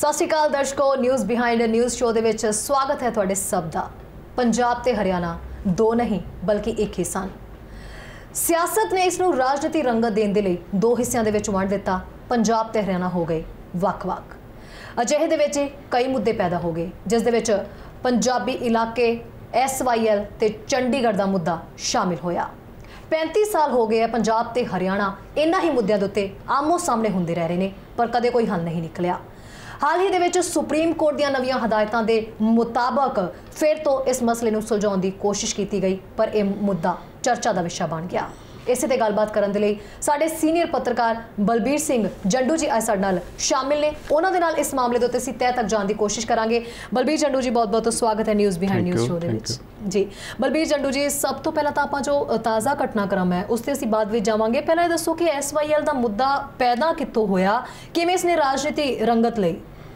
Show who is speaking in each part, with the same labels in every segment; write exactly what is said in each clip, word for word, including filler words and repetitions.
Speaker 1: सत श्री अकाल दर्शकों, न्यूज़ बिहाइंड न्यूज़ शो दे विच स्वागत है तुहाडे सब दा। पंजाब ते हरियाणा दो नहीं बल्कि एक ही सन। सियासत ने इसनूं राजनीति रंगत देण दे लई दो हिस्सिਆਂ ਦੇ ਵਿੱਚ ਵੰਡ ਦਿੱਤਾ। पंजाब ते हरियाणा हो गए ਵੱਖ-ਵੱਖ। ਅਜਿਹੇ ਦੇ ਵਿੱਚ कई मुद्दे पैदा हो गए जिस दे विच पंजाबी इलाके एस वाई एल ते चंडीगढ़ का मुद्दा शामिल होया। पैंती साल हो गए पंजाब ते हरियाणा इन्हां ही मुद्दों के उत्ते आमो सामने होंदे रह रहे हैं, पर कदे कोई हल नहीं निकलिया। हाल ही दे विच सुप्रीम कोर्ट दीआं नवीआं हदायतां दे मुताबक फिर तो इस मसले नूं सुलझाउण दी कोशिश की गई, पर यह मुद्दा चर्चा का विषय बन गया। इसे ते गलबात करन दे लई साडे सीनियर पत्रकार बलबीर सिंह जंडू जी अज साडे नाल शामिल ने। उन्हां दे नाल इस मामले दे उत्ते असीं तह तक जाण दी कोशिश करांगे। बलबीर जंडू जी, बहुत बहुत स्वागत है न्यूज़ बिहाइंड न्यूज़ शो दे विच जी। बलबीर जंडू जी, सब तो पहला तां आपां जो ताज़ा घटनाक्रम है उस ते असीं बाद विच जावांगे। पहला ये दसो कि एस वाई एल दा मुद्दा पैदा कित्थों होया, किवें इसने राजनीति रंगत लई?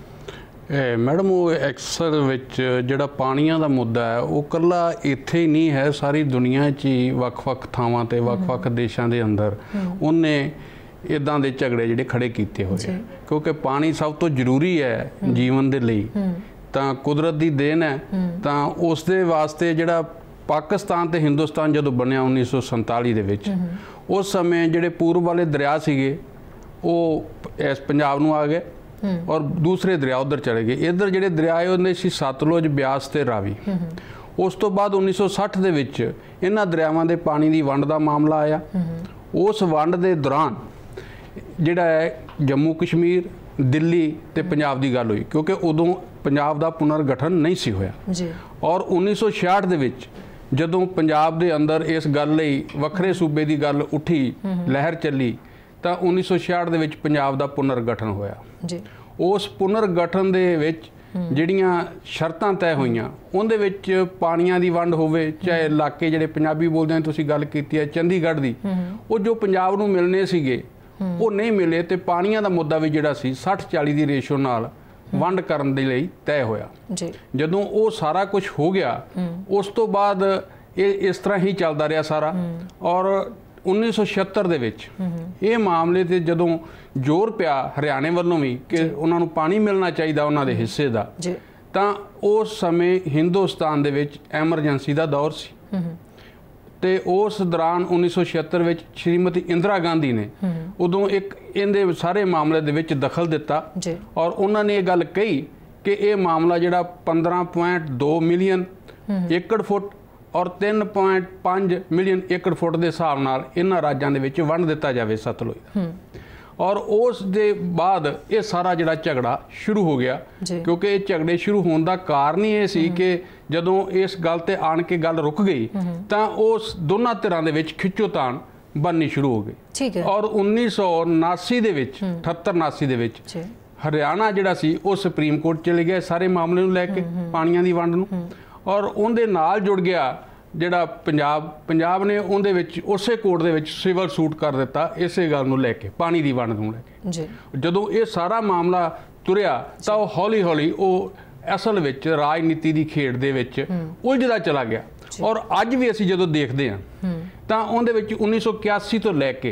Speaker 2: मैडम, वो अक्सर विच जिहड़ा पाणीਆਂ ਦਾ मुद्दा है वो कल्ला इत्थे ही नहीं है, सारी दुनिया च ही ਵੱਖ-ਵੱਖ ਥਾਵਾਂ ਤੇ ਵੱਖ-ਵੱਖ ਦੇਸ਼ਾਂ ਦੇ ਅੰਦਰ ਉਹਨੇ इदां दे झगड़े जिहड़े खड़े कीते होए, क्योंकि पानी सब तो जरूरी है जीवन दे लई, तां कुदरत दी देन है। तां उस दे वास्ते जिहड़ा पाकिस्तान ते हिंदुस्तान जदों बनया उन्नीस सौ संताली दे विच, उस समय जिहड़े पूर्व वाले दरिया सीगे वो इस पंजाब नूं आ गए और दूसरे दरिया उधर चले गए। इधर जिहड़े दरिया होंदे सी सतलुज, ब्यास ते रावी। उस तो बाद उन्नीस सौ सठ दे विच इन्हां दरियावां दे पानी दी वंड दा मामला आया। उस वंड दे दौरान जिहड़ा है जम्मू कश्मीर, दिल्ली ते पंजाब दी गल हुई, क्योंकि उदों पंजाब दा पुनर्गठन नहीं सी होया। और उन्नीस सौ छियाठ दे विच जदों पंजाब दे अंदर इस गल लई वखरे सूबे दी गल उठी, लहर चली, तो उन्नीस सौ छियाठ दे विच पंजाब दा पुनर्गठन होया। उस पुनर्गठन दे विच ਜਿਹੜੀਆਂ ਸ਼ਰਤਾਂ ਤੈਅ ਹੋਈਆਂ ਉਹਦੇ ਵਿੱਚ ਪਾਣੀਆਂ ਦੀ ਵੰਡ ਹੋਵੇ, ਚਾਹੇ ਇਲਾਕੇ ਜਿਹੜੇ ਪੰਜਾਬੀ ਬੋਲਦੇ ਆ, ਤੁਸੀਂ ਗੱਲ ਕੀਤੀ ਹੈ ਚੰਡੀਗੜ੍ਹ ਦੀ, ਉਹ ਜੋ ਪੰਜਾਬ ਨੂੰ ਮਿਲਣੇ ਸੀਗੇ ਉਹ ਨਹੀਂ ਮਿਲੇ, ਤੇ ਪਾਣੀਆਂ ਦਾ ਮੁੱਦਾ ਵੀ ਜਿਹੜਾ ਸੀ ਸੱਠ ਚਾਲੀ ਦੀ ਰੇਸ਼ੋ ਨਾਲ ਵੰਡ ਕਰਨ ਦੇ ਲਈ ਤੈਅ ਹੋਇਆ। ਜਦੋਂ ਉਹ ਸਾਰਾ ਕੁਝ ਹੋ ਗਿਆ ਉਸ ਤੋਂ ਬਾਅਦ ਇਹ ਇਸ ਤਰ੍ਹਾਂ ਹੀ ਚੱਲਦਾ ਰਿਹਾ ਸਾਰਾ। ਔਰ उन्नीस सौ छिहत्तर ਦੇ ਵਿੱਚ ਇਹ ਮਾਮਲੇ ਤੇ ਜਦੋਂ ਜ਼ੋਰ ਪਿਆ ਹਰਿਆਣੇ ਵੱਲੋਂ ਵੀ ਕਿ ਉਹਨਾਂ ਨੂੰ ਪਾਣੀ ਮਿਲਣਾ ਚਾਹੀਦਾ ਉਹਨਾਂ ਦੇ ਹਿੱਸੇ ਦਾ, ਤਾਂ ਉਸ ਸਮੇਂ ਹਿੰਦੁਸਤਾਨ ਦੇ ਵਿੱਚ ਐਮਰਜੈਂਸੀ ਦਾ ਦੌਰ ਸੀ। ਤੇ ਉਸ ਦੌਰਾਨ ਉन्नीस सौ छिहत्तर ਵਿੱਚ ਸ਼੍ਰੀਮਤੀ ਇੰਦਰਾ ਗਾਂਧੀ ਨੇ ਉਦੋਂ ਇੱਕ ਇਹਦੇ ਸਾਰੇ ਮਾਮਲੇ ਦੇ ਵਿੱਚ ਦਖਲ ਦਿੱਤਾ ਔਰ ਉਹਨਾਂ ਨੇ ਇਹ ਗੱਲ ਕਹੀ ਕਿ ਇਹ ਮਾਮਲਾ ਜਿਹੜਾ पंद्रह पॉइंट दो ਮਿਲੀਅਨ ਏਕੜ ਫੁੱਟ और तीन पॉइंट पाँच मिलियन एकड़ फुट के हिसाब नाल इन्हां राज्यां दे विच वंड दिता जाए सतलुज। और उस दे बाद ये सारा जिहड़ा झगड़ा शुरू हो गया, क्योंकि ये झगड़े शुरू होने का कारण ही ये सी कि जदों इस गल ते आण के गल रुक गई तां उस दोनों धिरां दे विच खिच्चोताण बननी शुरू हो गई। और उन्नीस सौ उनासी दे विच अठहत्तर उनासी दे विच हरियाणा जिहड़ा सी वो सुप्रीम कोर्ट चले गया सारे मामले नूं लैके पाणीआं दी वंड नूं, और उनके नाल जुड़ गया जिहड़ा पंजाब पंजाब ने उनदे विच उसे कोर्ट दे विच सिविल सूट कर दिता इसे गल नूं लैके पानी दी वंड नूं लैके। जदों ये सारा मामला तुरिया तां हौली हौली वो असल विच राजनीति की खेड दे विच उलझदा चला गया। और अज भी असीं जदों देखदे हां तां उहदे विच उन्नीस सौ इक्यासी तो लैके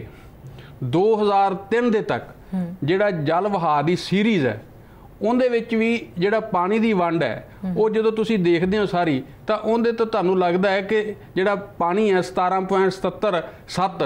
Speaker 2: दो हज़ार तीन दे तक जिहड़ा जल वहा दी सीरीज़ है उहदे विच भी जिहड़ा पानी दी वंड है वो जदों तुसीं देखदे हो सारी, तां उहदे तो तुहानूं लगदा है कि जिहड़ा पानी है सतारह पॉइंट सतहत्तर सत्त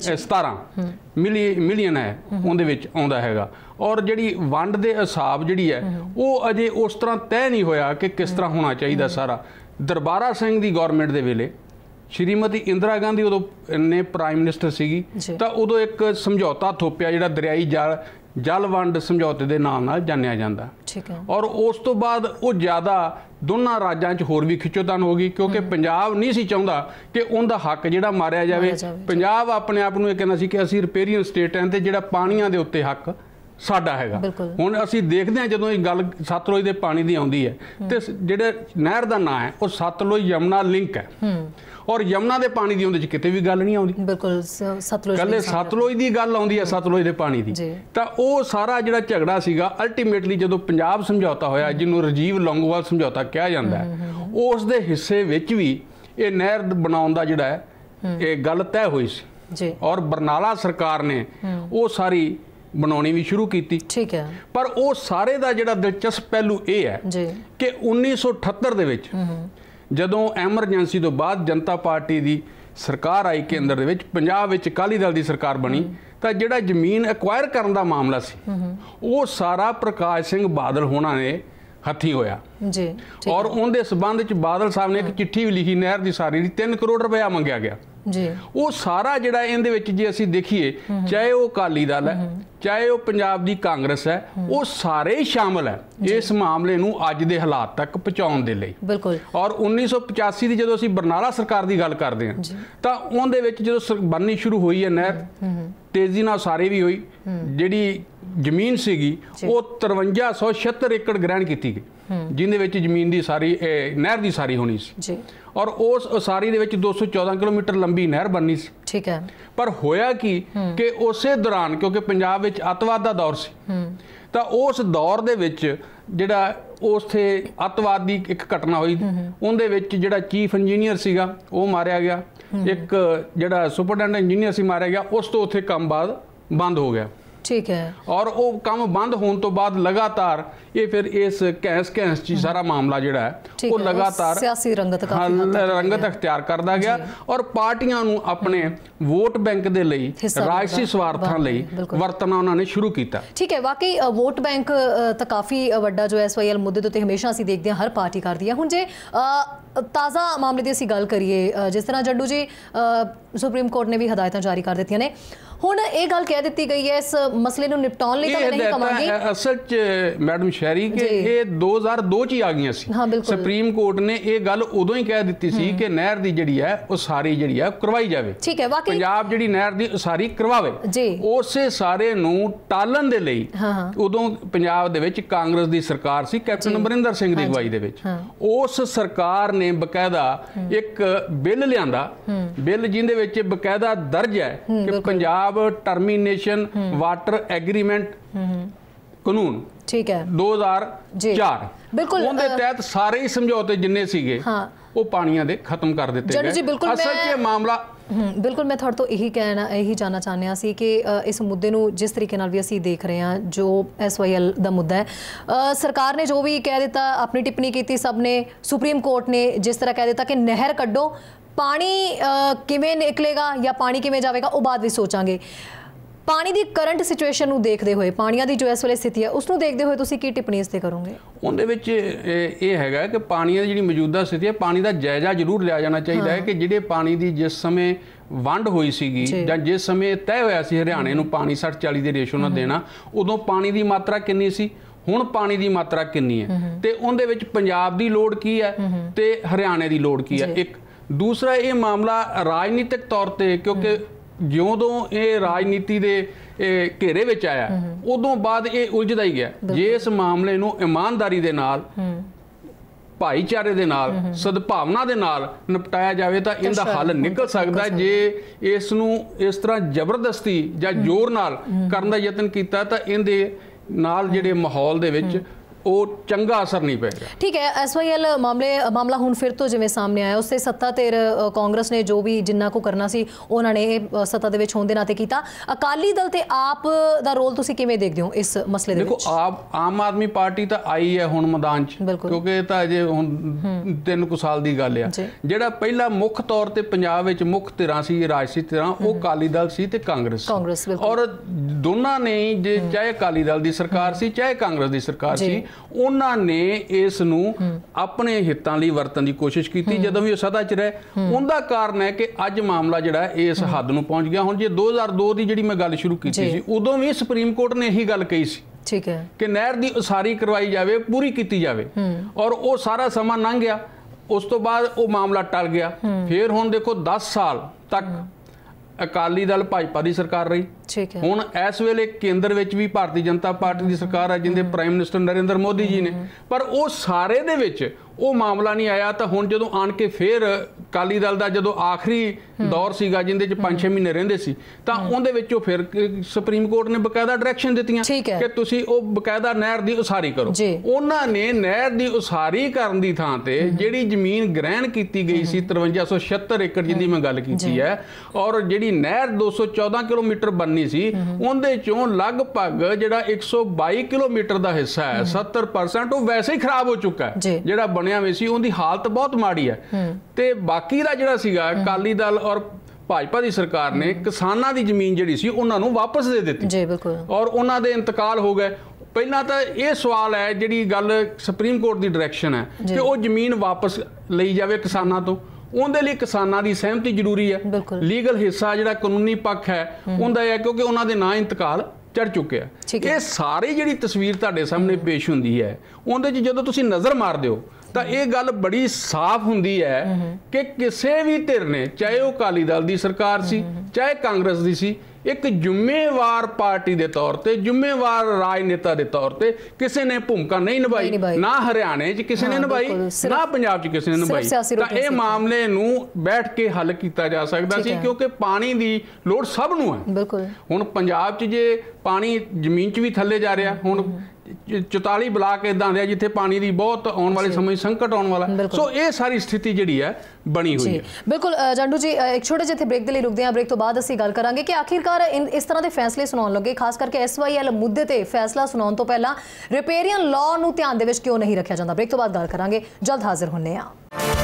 Speaker 2: सतारह मिली मिलियन है उहदे विच आउंदा हैगा। और जिहड़ी वंड दे हिसाब जिहड़ी है वो अजे उस तरह तय नहीं होया कि किस तरह होना चाहिए सारा। दरबारा सिंह दी गौरमेंट दे वेले श्रीमती इंदिरा गांधी उदों ने प्राइम मिनिस्टर सीगी, तां उदों एक समझौता थोपिया जिहड़ा दरियाई जल जल वंड समझौते के नाम नाल जानिया जाता। और उस तो बाद वो ज़्यादा दोनों राज्यों च होर भी खिच्चोतान हो गई, क्योंकि पंजाब नहीं सी चाहुंदा कि उनका हक जिहड़ा मारिया जाए। पंजाब अपने आप नूं कहना सी कि असीं रिपेरियन स्टेट हैं ते जिहड़ा पाणीआं दे उत्ते हक साडा हैगा। हुण असीं देखदे हां जदों इह गल सतलुज दे पानी दी आउंदी है ते जिहड़े नहर दा नाम है वो सतलुज यमुना लिंक है, और यमुना दे पानी दी उहदे च किते भी गल नहीं आउंदी। बिल्कुल सतलुज कल्ले सतलुज दी गल आउंदी है, सतलुज दे पानी दी। तां ओह सारा जिहड़ा झगड़ा सीगा अल्टीमेटली जदों पंजाब समझौता होया, जिन्हों राजीव लौंगोवाल समझौता कहा जाता है, उस दे हिस्से विच भी ये नहर बनाउण दा जिहड़ा है ये गल तय होई सी। और बरनाला सरकार ने वो सारी ਬਣਾਉਣੀ ਵੀ ਸ਼ੁਰੂ ਕੀਤੀ।
Speaker 1: ਠੀਕ ਹੈ।
Speaker 2: ਪਰ ਉਹ ਸਾਰੇ ਦਾ ਜਿਹੜਾ ਦਿਲਚਸਪ ਪਹਿਲੂ ਇਹ ਹੈ
Speaker 1: ਜੀ
Speaker 2: ਕਿ ਉੱਨੀ ਸੌ ਅਠੱਤਰ ਦੇ ਵਿੱਚ ਜਦੋਂ ਐਮਰਜੈਂਸੀ ਤੋਂ ਬਾਅਦ ਜਨਤਾ ਪਾਰਟੀ ਦੀ ਸਰਕਾਰ ਆਈ ਕੇਂਦਰ ਦੇ ਵਿੱਚ, ਪੰਜਾਬ ਵਿੱਚ ਅਕਾਲੀ ਦਲ ਦੀ ਸਰਕਾਰ ਬਣੀ, ਤਾਂ ਜਿਹੜਾ ਜ਼ਮੀਨ ਐਕਵਾਇਰ ਕਰਨ ਦਾ ਮਾਮਲਾ ਸੀ ਉਹ ਸਾਰਾ ਪ੍ਰਕਾਸ਼ ਸਿੰਘ ਬਾਦਲ ਹੋਣਾ ਨੇ ਹੱਥੀਂ ਹੋਇਆ
Speaker 1: ਜੀ।
Speaker 2: ਔਰ ਉਹਦੇ ਸਬੰਧ ਚ ਬਾਦਲ ਸਾਹਿਬ ਨੇ ਇੱਕ ਚਿੱਠੀ ਵੀ ਲਿਖੀ, ਨਹਿਰ ਦੀ ਸਾਰੀ ਦੀ ਤਿੰਨ ਕਰੋੜ ਰੁਪਇਆ ਮੰਗਿਆ ਗਿਆ
Speaker 1: ਜੀ।
Speaker 2: ਉਹ ਸਾਰਾ ਜਿਹੜਾ ਇਹਦੇ ਵਿੱਚ ਜੇ ਅਸੀਂ ਦੇਖੀਏ, ਚਾਹੇ ਉਹ ਅਕਾਲੀ ਦਲ ਹੈ, ਚਾਹੇ ਉਹ ਪੰਜਾਬ ਦੀ ਕਾਂਗਰਸ ਹੈ, ਉਹ ਸਾਰੇ ਹੀ ਸ਼ਾਮਲ ਹੈ ਇਸ ਮਾਮਲੇ ਨੂੰ ਅੱਜ ਦੇ ਹਾਲਾਤ ਤੱਕ ਪਹੁੰਚਾਉਣ ਦੇ ਲਈ।
Speaker 1: ਬਿਲਕੁਲ।
Speaker 2: ਔਰ ਉੱਨੀ ਸੌ ਪਚਾਸੀ ਦੀ ਜਦੋਂ ਅਸੀਂ ਬਰਨਾਲਾ ਸਰਕਾਰ ਦੀ ਗੱਲ ਕਰਦੇ ਹਾਂ ਤਾਂ ਉਹਦੇ ਵਿੱਚ ਜਦੋਂ ਬਣਨੀ ਸ਼ੁਰੂ ਹੋਈ ਹੈ ਨਹਿਰ, ਤੇਜ਼ੀ ਨਾਲ ਸਾਰੇ ਵੀ ਹੋਈ, ਜਿਹੜੀ ਜ਼ਮੀਨ ਸੀਗੀ ਉਹ ਤਰਵੰਜਾ ਸੌ ਛਿਹੱਤਰ ਏਕੜ ਗ੍ਰਹਿਣ ਕੀਤੀ ਗਈ, ਜਿਹਦੇ ਵਿੱਚ ਜ਼ਮੀਨ ਦੀ ਸਾਰੀ ਨਹਿਰ ਦੀ ਸਾਰੀ ਹੋਣੀ ਸੀ। ਔਰ ਉਸ ਉਸਾਰੀ ਦੇ ਵਿੱਚ ਦੋ ਸੌ ਚੌਦਾਂ ਕਿਲੋਮੀਟਰ ਲੰਬੀ ਨਹਿਰ ਬਣਨੀ ਸੀ।
Speaker 1: ਠੀਕ ਹੈ।
Speaker 2: ਪਰ ਹੋਇਆ ਕੀ ਕਿ ਉਸੇ ਦੌਰਾਨ, ਕਿਉਂਕਿ ਪੰਜਾਬ ਵਿੱਚ ਅੱਤਵਾਦ ਦਾ ਦੌਰ ਸੀ, ਤਾਂ ਉਸ ਦੌਰ ਦੇ ਵਿੱਚ ਜਿਹੜਾ ਉੱਥੇ ਅੱਤਵਾਦ ਦੀ ਇੱਕ ਘਟਨਾ ਹੋਈ, ਉਹਦੇ ਵਿੱਚ ਜਿਹੜਾ ਚੀਫ ਇੰਜੀਨੀਅਰ ਸੀਗਾ ਉਹ ਮਾਰਿਆ ਗਿਆ, ਇੱਕ ਜਿਹੜਾ ਸੁਪਰਡੈਂਟ ਇੰਜੀਨੀਅਰ ਸੀ ਮਾਰਿਆ ਗਿਆ। ਉਸ ਤੋਂ ਉੱਥੇ ਕੰਮ ਬਾਅਦ ਬੰਦ ਹੋ ਗਿਆ।
Speaker 1: ਠੀਕ ਹੈ।
Speaker 2: ਔਰ ਉਹ ਕੰਮ ਬੰਦ ਹੋਣ ਤੋਂ ਬਾਅਦ ਲਗਾਤਾਰ ਇਹ ਫਿਰ ਇਸ ਕੈਸ ਕੈਸ ਚ ਸਾਰਾ ਮਾਮਲਾ ਜਿਹੜਾ ਹੈ ਉਹ ਲਗਾਤਾਰ
Speaker 1: ਸਿਆਸੀ ਰੰਗਤ ਕਾਫੀ
Speaker 2: ਰੰਗਤ ਅਖਤਿਆਰ ਕਰਦਾ ਗਿਆ ਔਰ ਪਾਰਟੀਆਂ ਨੂੰ ਆਪਣੇ ਵੋਟ ਬੈਂਕ ਦੇ ਲਈ, ਰਾਜਸੀ ਸਵਾਰਥਾਂ ਲਈ ਵਰਤਣਾ ਉਹਨਾਂ ਨੇ ਸ਼ੁਰੂ ਕੀਤਾ।
Speaker 1: ਠੀਕ ਹੈ। ਵਾਕਈ ਵੋਟ ਬੈਂਕ ਤਾਂ ਕਾਫੀ ਵੱਡਾ ਜੋ ਐਸ ਵਾਈ ਐਲ ਮੁੱਦੇ ਤੇ ਹਮੇਸ਼ਾ ਅਸੀਂ ਦੇਖਦੇ ਹਾਂ ਹਰ ਪਾਰਟੀ ਕਰਦੀ ਹੈ। ਹੁਣ ਜੇ ਤਾਜ਼ਾ ਮਾਮਲੇ ਦੀ ਅਸੀਂ ਗੱਲ ਕਰੀਏ, ਜਿਸ ਤਰ੍ਹਾਂ ਜੱਡੂ ਜੀ ਸੁਪਰੀਮ ਕੋਰਟ ਨੇ ਵੀ ਹਦਾਇਤਾਂ ਜਾਰੀ ਕਰ ਦਿੱਤੀਆਂ ਨੇ, ਹੁਣ ਇਹ ਗੱਲ ਕਹਿ ਦਿੱਤੀ ਗਈ ਹੈ ਇਸ ਮਸਲੇ ਨੂੰ ਨਿਪਟਾਉਣ ਲਈ ਤਾਂ ਮੈਂ ਨਹੀਂ ਕਹਾਂਗੀ
Speaker 2: ਅਸਲ 'ਚ ਮੈਡਮ ਸ਼ਹਿਰੀ ਕਿ ਇਹ ਦੋ ਹਜ਼ਾਰ ਦੋ 'ਚ ਹੀ ਆ ਗਈਆਂ ਸੀ। ਸੁਪਰੀਮ ਕੋਰਟ ਨੇ ਇਹ ਗੱਲ ਉਦੋਂ ਹੀ ਕਹਿ ਦਿੱਤੀ ਸੀ ਕਿ ਨਹਿਰ ਦੀ ਜਿਹੜੀ ਹੈ ਉਹ ਸਾਰੀ ਜਿਹੜੀ ਹੈ ਕਰਵਾਈ ਜਾਵੇ।
Speaker 1: ਠੀਕ ਹੈ। ਵਾਕਈ
Speaker 2: ਪੰਜਾਬ ਜਿਹੜੀ ਨਹਿਰ ਦੀ ਉਸਾਰੀ ਕਰਵਾਵੇ, ਉਸੇ ਸਾਰੇ ਨੂੰ ਟਾਲਣ ਦੇ ਲਈ ਉਦੋਂ ਪੰਜਾਬ ਦੇ ਵਿੱਚ ਕਾਂਗਰਸ ਦੀ ਸਰਕਾਰ ਸੀ ਕੈਪਟਨ ਅਮਰਿੰਦਰ ਸਿੰਘ ਦੀ ਅਗਵਾਈ ਦੇ ਵਿੱਚ। ਉਸ ਸਰਕਾਰ ਨੇ ਬਕਾਇਦਾ ਇੱਕ ਬਿੱਲ ਲਿਆਂਦਾ, ਬਿੱਲ ਜਿਹਦੇ ਵਿੱਚ ਬਕਾਇਦਾ ਦਰਜ ਹੈ ਕਿ ਪੰਜਾਬ ਟਰਮੀਨੇਸ਼ਨ ਵਾਟਰ ਐਗਰੀਮੈਂਟ ਕਾਨੂੰਨ, ਠੀਕ ਹੈ, ਦੋ ਹਜ਼ਾਰ ਚਾਰ, ਬਿਲਕੁਲ ਉਹਦੇ ਤਹਿਤ ਸਾਰੇ ਹੀ ਸਮਝੌਤੇ ਜਿੰਨੇ ਸੀਗੇ ਉਹ ਪਾਣੀਆਂ ਦੇ ਖਤਮ ਕਰ ਦਿੱਤੇ ਗਏ। ਅਸਲ 'ਚ ਇਹ ਮਾਮਲਾ
Speaker 1: ਬਿਲਕੁਲ ਮੈਂ ਤੁਹਾਡੇ ਤੋਂ ਇਹੀ ਕਹਿਣਾ ਇਹੀ ਜਾਣਨਾ ਚਾਹੁੰਦੇ ਹਾਂ ਸੀ ਕਿ ਇਸ ਮੁੱਦੇ ਨੂੰ ਜਿਸ ਤਰੀਕੇ ਨਾਲ ਵੀ ਅਸੀਂ ਦੇਖ ਰਹੇ ਹਾਂ, ਜੋ ਐਸ ਵਾਈ ਐਲ ਦਾ ਮੁੱਦਾ ਹੈ, ਸਰਕਾਰ ਨੇ ਜੋ ਵੀ ਕਹਿ ਦਿੱਤਾ, ਆਪਣੀ ਟਿੱਪਣੀ ਕੀਤੀ ਸਭ ਨੇ, ਸੁਪਰੀਮ ਕੋਰਟ ਨੇ ਜਿਸ ਤਰ੍ਹਾਂ ਕਹਿ ਦਿੱਤਾ ਕਿ ਨਹਿਰ ਕੱਢੋ, ਪਾਣੀ ਕਿਵੇਂ ਨਿਕਲੇਗਾ ਜਾਂ ਪਾਣੀ ਕਿਵੇਂ ਜਾਵੇਗਾ ਉਹ ਬਾਅਦ ਵਿੱਚ ਸੋਚਾਂਗੇ। ਪਾਣੀ ਦੀ ਕਰੰਟ ਸਿਚੁਏਸ਼ਨ ਨੂੰ ਦੇਖਦੇ ਹੋਏ, ਪਾਣੀਆਂ ਦੀ ਜੋ ਇਸ ਵੇਲੇ ਸਥਿਤੀ ਹੈ ਉਸ ਨੂੰ ਦੇਖਦੇ ਹੋਏ ਤੁਸੀਂ ਕੀ ਟਿੱਪਣੀ ਇਸ ਤੇ ਕਰੋਗੇ?
Speaker 2: ਉਹਦੇ ਵਿੱਚ ਇਹ ਹੈਗਾ ਕਿ ਪਾਣੀ ਦੀ ਜਿਹੜੀ ਮੌਜੂਦਾ ਸਥਿਤੀ ਹੈ, ਪਾਣੀ ਦਾ ਜਾਇਜ਼ਾ ਜ਼ਰੂਰ ਲਿਆ ਜਾਣਾ ਚਾਹੀਦਾ ਹੈ ਕਿ ਜਿਹੜੇ ਪਾਣੀ ਦੀ ਜਿਸ ਸਮੇਂ ਵੰਡ ਹੋਈ ਸੀਗੀ ਜਾਂ ਜਿਸ ਸਮੇਂ ਤੈਅ ਹੋਇਆ ਸੀ ਹਰਿਆਣੇ ਨੂੰ ਪਾਣੀ ਸੱਠ ਚਾਲੀ ਦੇ ਰੇਸ਼ੋ ਨਾਲ ਦੇਣਾ, ਉਦੋਂ ਪਾਣੀ ਦੀ ਮਾਤਰਾ ਕਿੰਨੀ ਸੀ, ਹੁਣ ਪਾਣੀ ਦੀ ਮਾਤਰਾ ਕਿੰਨੀ ਹੈ, ਤੇ ਉਹਦੇ ਵਿੱਚ ਪੰਜਾਬ ਦੀ ਲੋੜ ਕੀ ਹੈ ਤੇ ਹਰਿਆਣੇ ਦੀ ਲੋੜ ਕੀ ਹੈ। ਇੱਕ ਦੂਸਰਾ ਇਹ ਮਾਮਲਾ ਰਾਜਨੀਤਿਕ ਤੌਰ ਤੇ, ਕਿਉਂਕਿ ਜਦੋਂ ਇਹ ਰਾਜਨੀਤੀ ਦੇ ਘੇਰੇ ਵਿੱਚ ਆਇਆ ਉਦੋਂ ਬਾਅਦ ਇਹ ਉਲਝਦਾ ਹੀ ਗਿਆ। ਜੇ ਇਸ ਮਾਮਲੇ ਨੂੰ ਇਮਾਨਦਾਰੀ ਦੇ ਨਾਲ, ਭਾਈਚਾਰੇ ਦੇ ਨਾਲ, ਸਦਭਾਵਨਾ ਦੇ ਨਾਲ ਨਿਪਟਾਇਆ ਜਾਵੇ ਤਾਂ ਇਹਦਾ ਹੱਲ ਨਿਕਲ ਸਕਦਾ। ਜੇ ਇਸ ਨੂੰ ਇਸ ਤਰ੍ਹਾਂ ਜ਼ਬਰਦਸਤੀ ਜਾਂ ਜ਼ੋਰ ਨਾਲ ਕਰਨ ਦਾ ਯਤਨ ਕੀਤਾ ਤਾਂ ਇਹਦੇ ਨਾਲ ਜਿਹੜੇ ਮਾਹੌਲ ਦੇ ਵਿੱਚ ਉਹ ਚੰਗਾ ਅਸਰ ਨਹੀਂ ਪਏਗਾ।
Speaker 1: ਠੀਕ ਹੈ। ਐਸ ਵਾਈ ਐਲ ਮਾਮਲੇ ਮਾਮਲਾ ਹੁਣ ਫਿਰ ਤੋਂ ਜਿਵੇਂ ਸਾਹਮਣੇ ਆਇਆ, ਉਸੇ ਸੱਤਾ ਧਿਰ ਕਾਂਗਰਸ ਨੇ ਜੋ ਵੀ ਜਿੰਨਾ ਕੋ ਕਰਨਾ ਸੀ ਉਹਨਾਂ ਨੇ ਇਹ ਸੱਤਾ ਦੇ ਵਿੱਚ ਹੋਣ ਦੇ ਨਾਤੇ ਕੀਤਾ। ਅਕਾਲੀ ਦਲ ਤੇ ਆਪ ਦਾ ਰੋਲ ਤੁਸੀਂ ਕਿਵੇਂ ਦੇਖਦੇ ਹੋ ਇਸ ਮਸਲੇ ਦੇ ਵਿੱਚ?
Speaker 2: ਦੇਖੋ, ਆਪ ਆਮ ਆਦਮੀ ਪਾਰਟੀ ਤਾਂ ਆਈ ਹੈ ਹੁਣ ਮੈਦਾਨ 'ਚ, ਕਿਉਂਕਿ ਇਹ ਤਾਂ ਅਜੇ ਹੁਣ ਤਿੰਨ ਕੁ ਸਾਲ ਦੀ ਗੱਲ ਆ। ਜਿਹੜਾ ਪਹਿਲਾ ਮੁੱਖ ਤੌਰ ਤੇ ਪੰਜਾਬ ਵਿੱਚ ਮੁੱਖ ਧਿਰਾਂ ਸੀ, ਰਾਜਸੀ ਧਿਰਾਂ, ਉਹ ਅਕਾਲੀ ਦਲ ਸੀ ਤੇ ਕਾਂਗਰਸ। ਔਰ ਦੋਨਾਂ ਨੇ, ਜੇ ਚਾਹੇ ਅਕਾਲੀ ਦਲ ਦੀ ਸਰਕਾਰ ਸੀ ਚਾਹੇ ਕਾਂਗਰਸ ਦੀ ਸਰਕਾਰ ਸੀ, ਉਹਨਾਂ ਨੇ ਇਸ ਨੂੰ ਆਪਣੇ ਹਿੱਤਾਂ ਲਈ ਵਰਤਣ ਦੀ ਕੋਸ਼ਿਸ਼ ਕੀਤੀ ਜਦੋਂ ਵੀ ਉਹ ਸੱਤਾ 'ਚ ਰਹੇ। ਉਹਦਾ ਕਾਰਨ ਹੈ ਕਿ ਅੱਜ ਮਾਮਲਾ ਜਿਹੜਾ ਇਸ ਹੱਦ ਨੂੰ ਪਹੁੰਚ ਗਿਆ। ਹੁਣ ਜੇ ਦੋ ਹਜ਼ਾਰ ਦੋ ਦੀ ਜਿਹੜੀ ਮੈਂ ਗੱਲ ਸ਼ੁਰੂ ਕੀਤੀ ਸੀ, ਉਦੋਂ ਵੀ ਸੁਪਰੀਮ ਕੋਰਟ ਨੇ ਇਹੀ ਗੱਲ ਕਹੀ ਸੀ, ਠੀਕ ਹੈ, ਕਿ ਨਹਿਰ ਦੀ ਉਸਾਰੀ ਕਰਵਾਈ ਜਾਵੇ, ਪੂਰੀ ਕੀਤੀ ਜਾਵੇ, ਔਰ ਉਹ ਸਾਰਾ ਸਮਾਂ ਲੰਘ ਗਿਆ। ਉਸ ਤੋਂ ਬਾਅਦ ਉਹ ਮਾਮਲਾ ਟਲ ਗਿਆ। ਫਿਰ ਹੁਣ ਦੇਖੋ ਦਸ ਸਾਲ ਤੱਕ ਅਕਾਲੀ ਦਲ ਭਾਜਪਾ ਦੀ ਸਰਕਾਰ ਰਹੀ। ਹੁਣ ਇਸ ਵੇਲੇ ਕੇਂਦਰ ਵਿੱਚ ਵੀ ਭਾਰਤੀ ਜਨਤਾ ਪਾਰਟੀ ਦੀ ਸਰਕਾਰ ਹੈ, ਜਿਹਦੇ ਪ੍ਰਾਈਮ ਮਿਨਿਸਟਰ ਨਰਿੰਦਰ ਮੋਦੀ ਜੀ ਨੇ, ਪਰ ਉਹ ਸਾਰੇ ਦੇ ਵਿੱਚ ਉਹ ਮਾਮਲਾ ਨਹੀਂ ਆਇਆ। ਤਾਂ ਹੁਣ ਜਦੋਂ ਆਣ ਕੇ ਫਿਰ ਅਕਾਲੀ ਦਲ ਦਾ ਜਦੋਂ ਆਖਰੀ ਦੌਰ ਸੀਗਾ ਜਿਹਦੇ ਚ ਪੰਜ ਛੇ ਮਹੀਨੇ ਰਹਿੰਦੇ ਸੀ, ਤਾਂ ਉਹਦੇ ਵਿੱਚੋਂ ਫਿਰ ਸੁਪਰੀਮ ਕੋਰਟ ਨੇ ਬਕਾਇਦਾ ਡਾਇਰੈਕਸ਼ਨ ਦਿੱਤੀਆਂ ਕਿ ਤੁਸੀਂ ਉਹ ਬਕਾਇਦਾ ਨਹਿਰ ਦੀ ਉਸਾਰੀ ਕਰੋ। ਉਹਨਾਂ ਨੇ ਨਹਿਰ ਦੀ ਉਸਾਰੀ ਕਰਨ ਦੀ ਥਾਂ ਤੇ ਜਿਹੜੀ ਜ਼ਮੀਨ ਗ੍ਰਹਿਣ ਕੀਤੀ ਗਈ ਸੀ ਤਰਵੰਜਾ ਸੌ ਛਿਹੱਤਰ ਏਕੜ ਜਿਹਦੀ ਮੈਂ ਗੱਲ ਕੀਤੀ ਹੈ, ਔਰ ਜਿਹੜੀ ਨਹਿਰ ਦੋ ਸੌ ਚੌਦਾਂ ਕਿਲੋਮੀਟਰ ਬਣਨੀ ਬਣਨੀ ਸੀ ਉਹਦੇ ਚੋਂ ਲਗਭਗ ਜਿਹੜਾ ਇੱਕ ਸੌ ਬਾਈ ਕਿਲੋਮੀਟਰ ਦਾ ਹਿੱਸਾ ਹੈ ਸੱਤਰ ਪਰਸੈਂਟ ਉਹ ਵੈਸੇ ਹੀ ਖਰਾਬ ਹੋ ਚੁੱਕਾ ਹੈ। ਜਿਹੜਾ ਬਣਿਆ ਹੋਇਆ ਸੀ ਉਹਦੀ ਹਾਲਤ ਬਹੁਤ ਮਾੜੀ ਹੈ ਤੇ ਬਾਕੀ ਦਾ ਜਿਹੜਾ ਸੀਗਾ ਅਕਾਲੀ ਦਲ ਔਰ ਭਾਜਪਾ ਦੀ ਸਰਕਾਰ ਨੇ ਕਿਸਾਨਾਂ ਦੀ ਜ਼ਮੀਨ ਜਿਹੜੀ ਸੀ ਉਹਨਾਂ ਨੂੰ ਵਾਪਸ ਦੇ ਦਿੱਤੀ ਜੀ ਬਿਲਕੁਲ ਔਰ ਉਹਨਾਂ ਦੇ ਇੰਤਕਾਲ ਹੋ ਗਏ। ਪਹਿਲਾਂ ਤਾਂ ਇਹ ਸਵਾਲ ਹੈ ਜਿਹੜੀ ਗੱਲ ਸੁਪਰੀਮ ਕੋਰਟ ਦੀ ਡਾਇਰੈਕਸ਼ਨ ਹੈ ਕਿ ਉਹ ਜ਼ਮੀਨ ਵਾਪਸ ਲਈ ਜਾਵੇ ਕਿਸਾਨਾਂ ਤੋਂ, ਉਹਦੇ ਲਈ ਕਿਸਾਨਾਂ ਦੀ ਸਹਿਮਤੀ ਜ਼ਰੂਰੀ ਹੈ। ਲੀਗਲ ਹਿੱਸਾ ਜਿਹੜਾ ਕਾਨੂੰਨੀ ਪੱਖ ਹੈ ਉਹਦਾ ਹੈ ਕਿਉਂਕਿ ਉਹਨਾਂ ਦੇ ਨਾਂ ਇੰਤਕਾਲ ਚੜ ਚੁੱਕਿਆ। ਇਹ ਸਾਰੀ ਜਿਹੜੀ ਤਸਵੀਰ ਤੁਹਾਡੇ ਸਾਹਮਣੇ ਪੇਸ਼ ਹੁੰਦੀ ਹੈ ਉਹਦੇ 'ਚ ਜਦੋਂ ਤੁਸੀਂ ਨਜ਼ਰ ਮਾਰਦੇ ਹੋ ਤਾਂ ਇਹ ਗੱਲ ਬੜੀ ਸਾਫ਼ ਹੁੰਦੀ ਹੈ ਕਿ ਕਿਸੇ ਵੀ ਧਿਰ ਨੇ, ਚਾਹੇ ਉਹ ਅਕਾਲੀ ਦਲ ਦੀ ਸਰਕਾਰ ਸੀ ਚਾਹੇ ਕਾਂਗਰਸ ਦੀ ਸੀ, ਇੱਕ ਜ਼ਿੰਮੇਵਾਰ ਪਾਰਟੀ ਦੇ ਤੌਰ ਤੇ, ਜ਼ਿੰਮੇਵਾਰ ਰਾਜਨੇਤਾ ਦੇ ਤੌਰ ਤੇ ਕਿਸੇ ਨੇ ਭੂਮਿਕਾ ਨਹੀਂ ਨਿਭਾਈ। ਨਾ ਹਰਿਆਣੇ 'ਚ ਕਿਸੇ ਨੇ ਨਿਭਾਈ, ਨਾ ਪੰਜਾਬ 'ਚ ਕਿਸੇ ਨੇ ਨਿਭਾਈ। ਤਾਂ ਇਹ ਮਾਮਲੇ ਨੂੰ ਬੈਠ ਕੇ ਹੱਲ ਕੀਤਾ ਜਾ ਸਕਦਾ ਸੀ ਕਿਉਂਕਿ ਪਾਣੀ ਦੀ ਲੋੜ ਸਭ ਨੂੰ ਹੈ। ਹੁਣ ਪੰਜਾਬ 'ਚ ਜੇ ਪਾਣੀ ਜ਼ਮੀਨ 'ਚ ਵੀ ਥੱਲੇ ਜਾ ਰਿਹਾ, ਹੁਣ ਚੁਤਾਲੀ ਬਲਾਕ ਇਦਾਂ ਦੇ ਜਿੱਥੇ ਪਾਣੀ ਦੀ ਬਹੁਤ ਆਉਣ ਵਾਲੇ ਸਮੇਂ ਸੰਕਟ ਆਉਣ ਵਾਲਾ, ਸੋ ਇਹ ਸਾਰੀ ਸਥਿਤੀ ਜਿਹੜੀ ਹੈ ਬਣੀ ਹੋਈ ਹੈ।
Speaker 1: ਬਿਲਕੁਲ ਜੰਡੂ ਜੀ, ਇੱਕ ਛੋਟੇ ਜਿਹੇ ਬ੍ਰੇਕ ਦੇ ਲਈ ਰੁਕਦੇ ਹਾਂ। ਬ੍ਰੇਕ ਤੋਂ ਬਾਅਦ ਅਸੀਂ ਗੱਲ ਕਰਾਂਗੇ ਕਿ ਆਖਿਰਕਾਰ ਇਸ ਤਰ੍ਹਾਂ ਦੇ ਫੈਸਲੇ ਸੁਣਾਉਣ ਲੱਗੇ, ਖਾਸ ਕਰਕੇ ਐਸ ਵਾਈ ਐਲ ਮੁੱਦੇ ਤੇ ਫੈਸਲਾ ਸੁਣਾਉਣ ਤੋਂ ਪਹਿਲਾਂ ਰਿਪੇਰੀਅਨ ਲਾਅ ਨੂੰ ਧਿਆਨ ਦੇ ਵਿੱਚ ਕਿਉਂ ਨਹੀਂ ਰੱਖਿਆ ਜਾਂਦਾ। ਬ੍ਰੇਕ ਤੋਂ ਬਾਅਦ ਗੱਲ ਕਰਾਂਗੇ, ਜਲਦ ਹਾਜ਼ਰ ਹੁੰਨੇ ਆ।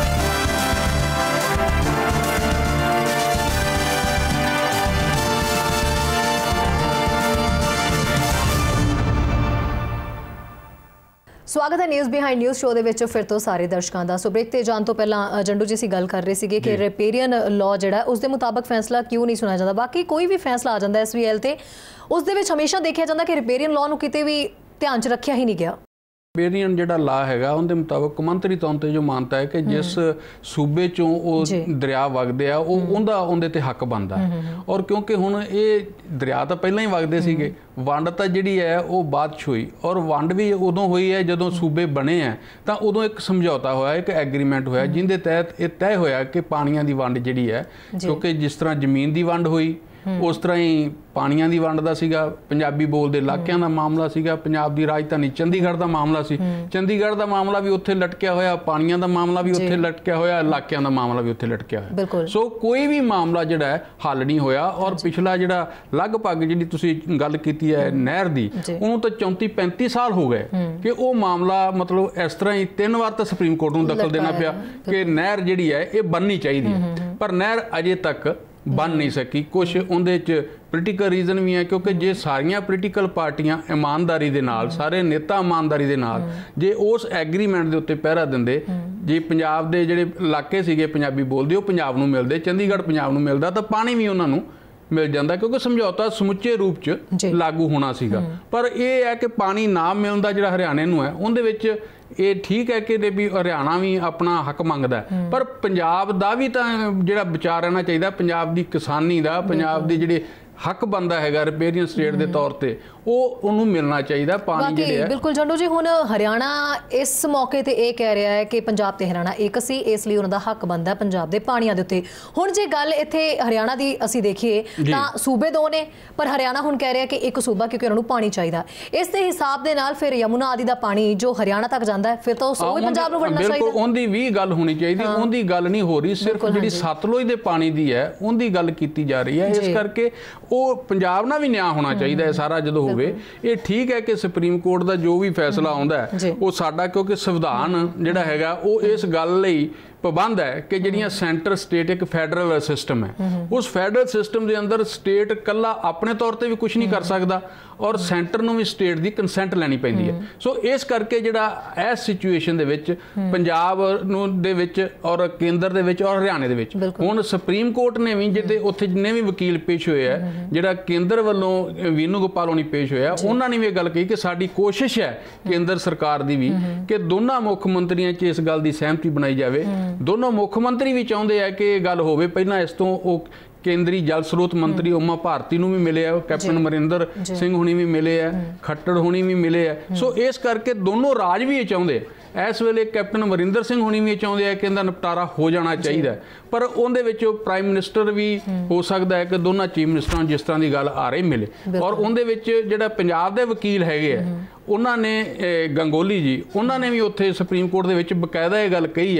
Speaker 1: ਸਵਾਗਤ ਹੈ ਨਿਊਜ਼ ਬਿਹਾਈਂਡ ਨਿਊਜ਼ ਸ਼ੋਅ ਦੇ ਵਿੱਚ ਫਿਰ ਤੋਂ ਸਾਰੇ ਦਰਸ਼ਕਾਂ ਦਾ। ਸੋ ਬ੍ਰੇਕ ਤੇ ਜਾਣ ਤੋਂ ਪਹਿਲਾਂ ਜੰਡੂ ਜੀ ਅਸੀਂ ਗੱਲ ਕਰ ਰਹੇ ਸੀਗੇ ਕਿ ਰਿਪੇਰੀਅਨ ਲਾਅ ਜਿਹੜਾ ਉਸ ਦੇ ਮੁਤਾਬਕ ਫੈਸਲਾ ਕਿਉਂ ਨਹੀਂ ਸੁਣਾਇਆ ਜਾਂਦਾ। ਬਾਕੀ ਕੋਈ ਵੀ ਫੈਸਲਾ ਆ ਜਾਂਦਾ ਐਸ ਵੀ ਐਲ ਤੇ ਉਸ ਦੇ ਵਿੱਚ ਹਮੇਸ਼ਾ ਦੇਖਿਆ ਜਾਂਦਾ ਕਿ ਰਿਪੇਰੀਅਨ ਲਾਅ ਨੂੰ ਕਿਤੇ ਵੀ ਧਿਆਨ 'ਚ ਰੱਖਿਆ ਹੀ ਨਹੀਂ ਗਿਆ।
Speaker 2: ਰਿਪੇਰੀਅਨ ਜਿਹੜਾ ਲਾ ਹੈਗਾ ਉਹਦੇ ਮੁਤਾਬਕ ਕੌਮਾਂਤਰੀ ਤੌਰ ਤੇ ਜੋ ਮਾਨਤਾ ਹੈ ਕਿ ਜਿਸ ਸੂਬੇ ਚੋਂ ਉਹ ਦਰਿਆ ਵਗਦੇ ਆ ਉਹ ਉਹਦਾ ਉਹਦੇ ਤੇ ਹੱਕ ਬਣਦਾ। ਔਰ ਕਿਉਂਕਿ ਹੁਣ ਇਹ ਦਰਿਆ ਤਾਂ ਪਹਿਲਾਂ ਹੀ ਵਗਦੇ ਸੀਗੇ, ਵੰਡ ਤਾਂ ਜਿਹੜੀ ਹੈ ਉਹ ਬਾਅਦ 'ਚ ਹੋਈ ਔਰ ਵੰਡ ਵੀ ਉਦੋਂ ਹੋਈ ਹੈ ਜਦੋਂ ਸੂਬੇ ਬਣੇ ਆ ਤਾਂ ਉਦੋਂ ਇੱਕ ਸਮਝੌਤਾ ਹੋਇਆ, ਇੱਕ ਐਗਰੀਮੈਂਟ ਹੋਇਆ ਜਿਹਦੇ ਤਹਿਤ ਇਹ ਤੈਅ ਹੋਇਆ ਕਿ ਪਾਣੀਆਂ ਦੀ ਵੰਡ ਜਿਹੜੀ ਹੈ, ਕਿਉਂਕਿ ਜਿਸ ਤਰ੍ਹਾਂ ਜ਼ਮੀਨ ਦੀ ਵੰਡ ਹੋਈ ਉਸ ਤਰ੍ਹਾਂ ਹੀ ਪਾਣੀਆਂ ਦੀ ਵੰਡ ਦਾ ਸੀਗਾ, ਪੰਜਾਬੀ ਬੋਲਦੇ ਇਲਾਕਿਆਂ ਦਾ ਮਾਮਲਾ ਸੀਗਾ, ਪੰਜਾਬ ਦੀ ਰਾਜਧਾਨੀ ਚੰਡੀਗੜ੍ਹ ਦਾ ਮਾਮਲਾ ਸੀ, ਚੰਡੀਗੜ੍ਹ ਦਾ ਮਾਮਲਾ ਵੀ ਉੱਥੇ ਲਟਕਿਆ ਹੋਇਆ, ਪਾਣੀਆਂ ਦਾ ਮਾਮਲਾ ਵੀ ਉੱਥੇ ਲਟਕਿਆ ਹੋਇਆ, ਇਲਾਕਿਆਂ ਦਾ ਮਾਮਲਾ ਵੀ ਉੱਥੇ ਲਟਕਿਆ ਹੋਇਆ। ਸੋ ਕੋਈ ਵੀ ਮਾਮਲਾ ਜਿਹੜਾ ਹੈ ਹੱਲ ਨਹੀਂ ਹੋਇਆ। ਔਰ ਪਿਛਲਾ ਜਿਹੜਾ ਲਗਭਗ ਜਿਹੜੀ ਤੁਸੀਂ ਗੱਲ ਕੀਤੀ ਹੈ ਨਹਿਰ ਦੀ, ਉਹਨੂੰ ਤਾਂ ਚੌਂਤੀ ਪੈਂਤੀ ਸਾਲ ਹੋ ਗਏ ਕਿ ਉਹ ਮਾਮਲਾ ਮਤਲਬ ਇਸ ਤਰ੍ਹਾਂ ਹੀ ਤਿੰਨ ਵਾਰ ਤਾਂ ਸੁਪਰੀਮ ਕੋਰਟ ਨੂੰ ਦਖਲ ਦੇਣਾ ਪਿਆ ਕਿ ਨਹਿਰ ਜਿਹੜੀ ਹੈ ਇਹ ਬਣਨੀ ਚਾਹੀਦੀ ਹੈ, ਪਰ ਨਹਿਰ ਅਜੇ ਤੱਕ ਬਣ ਨਹੀਂ ਸਕੀ। ਕੁਛ ਉਹਦੇ 'ਚ ਪੋਲੀਟੀਕਲ ਰੀਜ਼ਨ ਵੀ ਹੈ ਕਿਉਂਕਿ ਜੇ ਸਾਰੀਆਂ ਪੋਲੀਟੀਕਲ ਪਾਰਟੀਆਂ ਇਮਾਨਦਾਰੀ ਦੇ ਨਾਲ, ਸਾਰੇ ਨੇਤਾ ਇਮਾਨਦਾਰੀ ਦੇ ਨਾਲ ਜੇ ਉਸ ਐਗਰੀਮੈਂਟ ਦੇ ਉੱਤੇ ਪਹਿਰਾ ਦਿੰਦੇ, ਜੇ ਪੰਜਾਬ ਦੇ ਜਿਹੜੇ ਇਲਾਕੇ ਸੀਗੇ ਪੰਜਾਬੀ ਬੋਲਦੇ ਉਹ ਪੰਜਾਬ ਨੂੰ ਮਿਲਦੇ, ਚੰਡੀਗੜ੍ਹ ਪੰਜਾਬ ਨੂੰ ਮਿਲਦਾ, ਤਾਂ ਪਾਣੀ ਵੀ ਉਹਨਾਂ ਨੂੰ ਮਿਲ ਜਾਂਦਾ ਕਿਉਂਕਿ ਸਮਝੌਤਾ ਸਮੁੱਚੇ ਰੂਪ 'ਚ ਲਾਗੂ ਹੋਣਾ ਸੀਗਾ। ਪਰ ਇਹ ਹੈ ਕਿ ਪਾਣੀ ਨਾ ਮਿਲਣ ਦਾ ਜਿਹੜਾ ਹਰਿਆਣੇ ਨੂੰ ਹੈ ਉਹਦੇ ਵਿੱਚ ਇਹ ਠੀਕ ਹੈ ਕਿ ਵੀ ਹਰਿਆਣਾ ਵੀ ਆਪਣਾ ਹੱਕ ਮੰਗਦਾ, ਪਰ ਪੰਜਾਬ ਦਾ ਵੀ ਤਾਂ ਜਿਹੜਾ ਵਿਚਾਰ ਰਹਿਣਾ ਚਾਹੀਦਾ, ਪੰਜਾਬ ਦੀ ਕਿਸਾਨੀ ਦਾ, ਪੰਜਾਬ ਦੀ ਜਿਹੜੇ ਹੱਕ ਬਣਦਾ ਹੈਗਾ ਰਿਪੇਰੀਅਨ ਸਟੇਟ ਦੇ ਤੌਰ ਤੇ ਉਹ ਉਹਨੂੰ ਮਿਲਣਾ ਚਾਹੀਦਾ ਪਾਣੀ ਜਿਹੜੇ ਹੈ।
Speaker 1: ਬਿਲਕੁਲ ਜੰਡੂ ਜੀ, ਹੁਣ ਹਰਿਆਣਾ ਇਸ ਮੌਕੇ ਤੇ ਇਹ ਕਹਿ ਰਿਹਾ ਹੈ ਕਿ ਪੰਜਾਬ ਤੇ ਹਰਿਆਣਾ ਇੱਕ ਸੀ, ਇਸ ਲਈ ਉਹਨਾਂ ਦਾ ਹੱਕ ਬਣਦਾ ਪੰਜਾਬ ਦੇ ਪਾਣੀਆਂ ਦੇ ਉੱਤੇ। ਹੁਣ ਜੇ ਗੱਲ ਇੱਥੇ ਹਰਿਆਣਾ ਦੀ ਅਸੀਂ ਦੇਖੀਏ ਤਾਂ ਸੂਬੇ ਦੋ ਨੇ, ਪਰ ਹਰਿਆਣਾ ਹੁਣ ਕਹਿ ਰਿਹਾ ਕਿ ਇੱਕ ਸੂਬਾ ਕਿਉਂਕਿ ਉਹਨਾਂ ਨੂੰ ਪਾਣੀ ਚਾਹੀਦਾ। ਇਸ ਦੇ ਹਿਸਾਬ ਦੇ ਨਾਲ ਫਿਰ ਯਮੁਨਾ ਆਦਿ ਦਾ ਪਾਣੀ ਜੋ ਹਰਿਆਣਾ ਤੱਕ ਜਾਂਦਾ ਹੈ ਫਿਰ ਤਾਂ ਉਹ ਵੀ ਪੰਜਾਬ ਨੂੰ ਵੜਨਾ ਚਾਹੀਦਾ।
Speaker 2: ਬਿਲਕੁਲ ਉਹਦੀ ਵੀ ਗੱਲ ਹੋਣੀ ਚਾਹੀਦੀ, ਉਹਦੀ ਗੱਲ ਨਹੀਂ ਹੋ ਰਹੀ, ਸਿਰਫ ਜਿਹੜੀ ਸਤਲੁਜ ਦੇ ਪਾਣੀ ਦੀ ਹੈ ਉਹਦੀ ਗੱਲ ਕੀਤੀ ਜਾ ਰਹੀ ਹੈ। ਇਸ ਕਰਕੇ ਉਹ ਪੰਜਾਬ ਨਾਲ ਵੀ ਨਿਆਂ ਹੋਣਾ ਚਾਹੀਦਾ ਹੈ ਸਾਰਾ ਜਦੋਂ ਹੋਵੇ। ਇਹ ਠੀਕ ਹੈ ਕਿ ਸੁਪਰੀਮ ਕੋਰਟ ਦਾ ਜੋ ਵੀ ਫੈਸਲਾ ਆਉਂਦਾ ਉਹ ਸਾਡਾ, ਕਿਉਂਕਿ ਸੰਵਿਧਾਨ ਜਿਹੜਾ ਹੈਗਾ ਉਹ ਇਸ ਗੱਲ ਲਈ ਪਾਬੰਦ ਹੈ ਕਿ ਜਿਹੜੀਆਂ ਸੈਂਟਰ ਸਟੇਟ ਇੱਕ ਫੈਡਰਲ ਸਿਸਟਮ ਹੈ, ਉਸ ਫੈਡਰਲ ਸਿਸਟਮ ਦੇ ਅੰਦਰ ਸਟੇਟ ਇਕੱਲਾ ਆਪਣੇ ਤੌਰ ਤੇ ਵੀ ਕੁਝ ਨਹੀਂ ਕਰ ਸਕਦਾ ਔਰ ਸੈਂਟਰ ਨੂੰ ਵੀ ਸਟੇਟ ਦੀ ਕੰਸੈਂਟ ਲੈਣੀ ਪੈਂਦੀ ਹੈ। ਸੋ ਇਸ ਕਰਕੇ ਜਿਹੜਾ ਇਸ ਸਿਚੁਏਸ਼ਨ ਦੇ ਵਿੱਚ ਪੰਜਾਬ ਨੂੰ ਦੇ ਵਿੱਚ ਔਰ ਕੇਂਦਰ ਦੇ ਵਿੱਚ ਔਰ ਹਰਿਆਣੇ ਦੇ ਵਿੱਚ ਹੁਣ ਸੁਪਰੀਮ ਕੋਰਟ ਨੇ ਵੀ ਜਿੱਤੇ ਉੱਥੇ ਜਿੰਨੇ ਵੀ ਵਕੀਲ ਪੇਸ਼ ਹੋਏ ਆ, ਜਿਹੜਾ ਕੇਂਦਰ ਵੱਲੋਂ ਵੀਨੂ ਗੋਪਾਲ ਹੋਣੀ ਪੇਸ਼ ਹੋਇਆ, ਉਹਨਾਂ ਨੇ ਵੀ ਇਹ ਗੱਲ ਕਹੀ ਕਿ ਸਾਡੀ ਕੋਸ਼ਿਸ਼ ਹੈ ਕੇਂਦਰ ਸਰਕਾਰ ਦੀ ਵੀ ਕਿ ਦੋਨਾਂ ਮੁੱਖ ਮੰਤਰੀਆਂ 'ਚ ਇਸ ਗੱਲ ਦੀ ਸਹਿਮਤੀ ਬਣਾਈ ਜਾਵੇ। ਦੋਨੋਂ ਮੁੱਖ ਮੰਤਰੀ ਵੀ ਚਾਹੁੰਦੇ ਆ ਕਿ ਇਹ ਗੱਲ ਹੋਵੇ। ਪਹਿਲਾਂ ਇਸ ਤੋਂ ਉਹ ਕੇਂਦਰੀ ਜਲ ਸਰੋਤ ਮੰਤਰੀ ਉਮਾ ਭਾਰਤੀ ਨੂੰ ਵੀ ਮਿਲੇ ਆ, ਕੈਪਟਨ ਅਮਰਿੰਦਰ ਸਿੰਘ ਹੁਣੀ ਵੀ ਮਿਲੇ ਆ, ਖੱਟੜ ਹੁਣੀ ਵੀ ਮਿਲੇ ਆ। ਸੋ ਇਸ ਕਰਕੇ ਦੋਨੋਂ ਰਾਜ ਵੀ ਇਹ ਚਾਹੁੰਦੇ ਆ। ਇਸ ਵੇਲੇ ਕੈਪਟਨ ਅਮਰਿੰਦਰ ਸਿੰਘ ਹੁਣੀ ਵੀ ਇਹ ਚਾਹੁੰਦੇ ਆ ਕਿ ਇਹਦਾ ਨਿਪਟਾਰਾ ਹੋ ਜਾਣਾ ਚਾਹੀਦਾ, ਪਰ ਉਹਦੇ ਵਿੱਚ ਪ੍ਰਾਈਮ ਮਿਨਿਸਟਰ ਵੀ ਹੋ ਸਕਦਾ ਹੈ ਕਿ ਦੋਨਾਂ ਚੀਫ ਮਿਨਿਸਟਰਾਂ ਜਿਸ ਤਰ੍ਹਾਂ ਦੀ ਗੱਲ ਆ ਰਹੀ ਮਿਲੇ। ਔਰ ਉਹਦੇ ਵਿੱਚ ਜਿਹੜਾ ਪੰਜਾਬ ਦੇ ਵਕੀਲ ਹੈਗੇ ਆ ਉਹਨਾਂ ਨੇ, ਗੰਗੋਲੀ ਜੀ, ਉਹਨਾਂ ਨੇ ਵੀ ਉੱਥੇ ਸੁਪਰੀਮ ਕੋਰਟ ਦੇ ਵਿੱਚ ਬਕਾਇਦਾ ਇਹ ਗੱਲ ਕਹੀ ਹੈ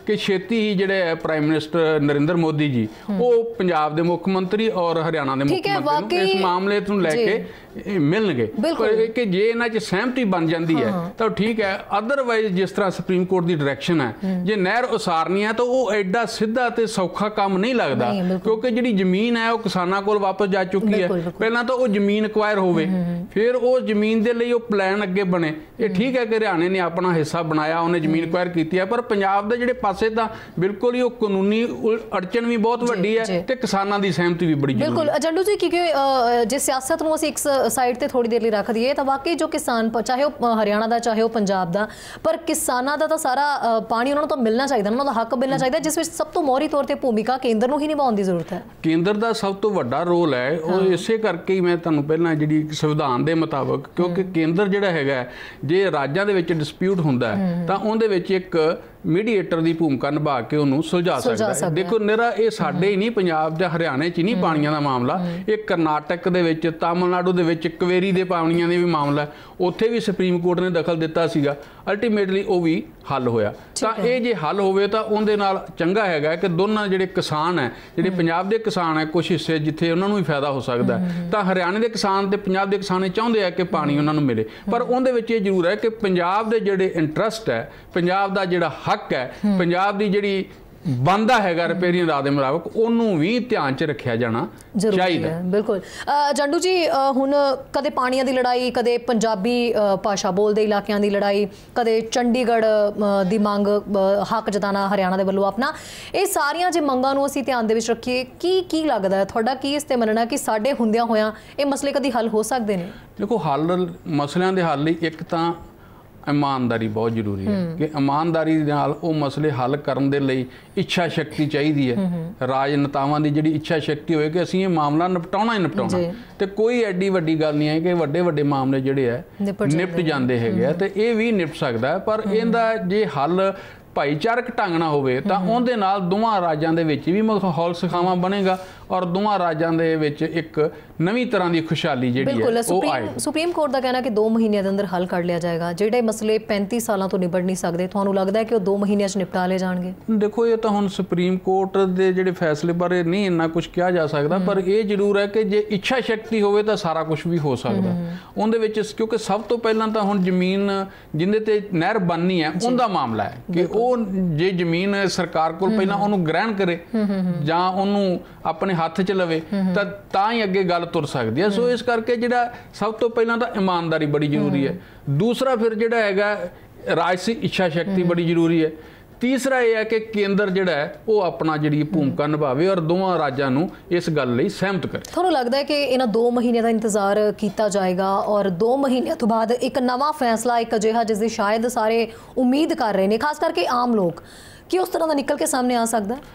Speaker 2: कि छेती ही जिहड़े प्राइम मिनिस्टर नरेंद्र मोदी जी वो पंजाब के मुख्य मंत्री और हरियाणा के मुख्य मंत्री इस मामले नूं लैके मिलणगे कि जे इन्हां च सहमति बन जाती है तो ठीक है। अदरवाइज जिस तरह सुप्रीम कोर्ट की डायरैक्शन है जे नहर उसारनी है तो वो एडा सीधा ते सौखा काम नहीं लगता, क्योंकि जिहड़ी जमीन है वो किसानां कोल वापस जा चुकी है। पहला तो वो जमीन एक्वायर होवे, फिर वो जमीन दे लई वो प्लान अगे बने। ये ठीक है कि हरियाणे ने अपना हिस्सा बनाया, उन्हें जमीन एक्वायर की है, पर पंजाब दे जिहड़े पासे तां बिल्कुल ही वो कानूनी अड़चन भी बहुत वड्डी है ते किसानां दी सहमति भी बड़ी जरूरी है।
Speaker 1: बिल्कुल जंडू जी, क्योंकि जे सियासत नूं असीं एक साइड ते थोड़ी देर लिए रख दईए तो वाकई जो किसान चाहे वो हरियाणा का चाहे वो पंजाब का, पर किसानां दा तो सारा पानी उन्होंने तो मिलना चाहिए, उन्होंने हक मिलना चाहिए, जिस विच सब तो मोहरी तौर पर भूमिका केंद्र नूं ही निभाउण दी जरूरत है।
Speaker 2: केंद्र का सब तो वड्डा रोल है वो इसे करके ही मैं तुहानूं पहलां जिहड़ी संविधान के मुताबिक, क्योंकि केंद्र जिहड़ा हैगा जे राज्यां दे विच डिस्प्यूट हुंदा है तां उहदे विच एक मीडिएटर की भूमिका निभा के उन्होंने सुलझा सकता है। देखो निरा ये साडे ही नहीं, पंजाब या हरियाणे च नहीं पानियां का मामला, एक करनाटक दे विच तमिलनाडु दे विच कवेरी दे पानियां दे भी मामला है, उत्थे भी सुप्रीम कोर्ट ने दखल दिता सीगा, अल्टीमेटली वो भी हल होया। तां ये जे हल होवे तां उहदे नाल चंगा हैगा कि दोनों जिहड़े किसान है, जिहड़े पंजाब दे किसान है कुछ हिस्से जिथे उन्हां नूं भी फायदा हो सकदा है, तां हरियाणे दे किसान ते पंजाब दे किसान चाहुंदे आ कि पानी उन्हां नूं मिले, पर उहदे विच ये जरूर है कि पंजाब दे जिहड़े इंटरस्ट है, पंजाब दा जिहड़ा हक है, पंजाब दी जिहड़ी बनदा हैगा रिपेरियन राज के मुताबिक उन्होंने भी ध्यान च रखा जाना चाहिए।
Speaker 1: बिल्कुल जंडू जी, हुण कदे पानियां दी लड़ाई, कदे पंजाबी भाषा बोलते इलाकों की लड़ाई, कदे चंडीगढ़ की मंग हक जताना हरियाणा के वलों अपना, ये सारियां जे मंगां नूं असीं ध्यान दे विच रखीए, की की लगदा है तुहाडा की इस ते मनना कि साडे हुंदियां होयां ये मसले कदी हल हो सकदे ने?
Speaker 2: देखो हल मसलियां दे हल लई एक तां ईमानदारी बहुत जरूरी है कि ईमानदारी नाल वो मसले हल करन दे लई इच्छा शक्ति चाहिए है। राजनेतावां दी जिहड़ी इच्छा शक्ति होए कि असीं ये मामला निपटाउणा ही निपटाउणा, ते कोई एडी वड्डी गल नहीं है कि वड्डे वड्डे मामले जिहड़े है निपट जांदे हैगे, ते ये भी निपट सकदा है, पर इहदा जे हल भाईचारक ढंग ना होवे तां उहदे नाल दोवां राज्यां दे विच भी माहौल सुखावा बनेगा और दोवां राज्यां दे विच एक नवीं तरह की खुशहाली जिहड़ी है वो आए।
Speaker 1: सुप्रीम कोर्ट का कहना कि दो महीने के अंदर हल कर लिया जाएगा, जिहड़े मसले पैंती सालों तो निबड़ नहीं सकते, तुहानूं लगदा है कि वो दो महीनों च निपटा ले जाणगे? देखो ये तो हुण सुप्रीम कोर्ट के जिहड़े फैसले बारे नहीं इन्ना कुछ कहा जा सकता, पर यह जरूर है कि जे इच्छा शक्ति होवे तो सारा कुछ भी हो सकता उहदे विच, क्योंकि सब तो पहलां तां हुण जमीन जिंदे ते नहर बननी है उहदा मामला है कि वो जे जमीन सरकार कोल पहलां उहनूं ग्रहण करे जां उहनूं अपने हत्थ च लवे तां ही अगे गल तुर सकती है। सो इस करके जिहड़ा सब तो पहलां तां ईमानदारी बड़ी जरूरी है, दूसरा फिर जिहड़ा हैगा राजसी इच्छा शक्ति बड़ी जरूरी है, तीसरा यह है कि केंद्र जिहड़ा है वो अपना जिहड़ी भूमिका निभावे और दोवां राज्यां नूं इस गल लई सहमत करे। तुहानूं लगदा है कि इन्हां दो महीने का इंतजार किया जाएगा और दो महीने तो बाद एक नवा फैसला एक अजिहा जिसकी शायद सारे उम्मीद कर रहे हैं, खास करके आम लोग, कि उस तरह का निकल के सामने आ सकता है?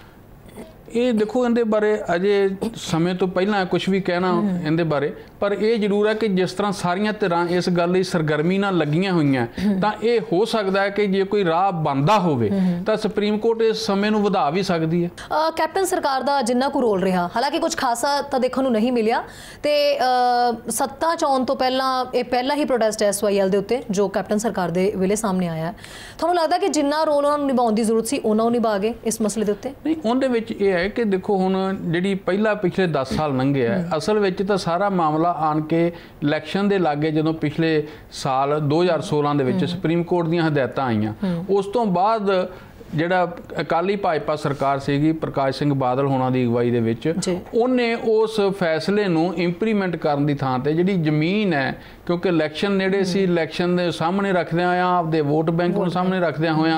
Speaker 2: ये देखो इहदे बारे अजे समय तो पहला कुछ भी कहना इहदे बारे, पर यह जरूर है कि जिस तरह सारियां धिरां इस गल लई सरगर्मी नाल लगियां होईयां तां ये हो सकता है कि जे कोई राह बनदा होवे तां सुप्रीम कोर्ट इस समय नूं वधा भी सकदी है।
Speaker 1: कैप्टन सरकार दा जिन्ना को रोल रहा, हालांकि कुछ खासा तो देखने नहीं मिलिया, ते सत्ता च आउण तो पहला ये पहला ही प्रोटेस्ट है एस वाई एल दे उत्ते जो कैप्टन सरकार दे वेले सामने आया है। तुहानूं लगदा कि जिन्ना रोल उन्हां नूं निभाउण दी जरूरत सी उन्हां नूं निभा गए इस मसले दे उत्ते?
Speaker 2: नहीं, उहदे विच इह है कि देखो हुण जिहड़ी पहला पिछले दस साल लंघे है, असल विच तां सारा मामला आण के इलैक्शन दे लागे जदों पिछले साल दो हज़ार सोलह दे विच सुप्रीम कोर्ट दीयां हदायतां आईयां, उस तो बाद जिहड़ा अकाली भाजपा सरकार सीगी प्रकाश सिंह बादल होना दी अगवाई दे विच उन्हें उस फैसले नूं इंप्लीमेंट करन दी थां ते जिहड़ी जमीन है, क्योंकि इलैक्शन नेड़े सी, इलैक्शन दे सामने रखदिआं होइआं आपदे वोट बैंक नूं सामने रखदिआं होइआं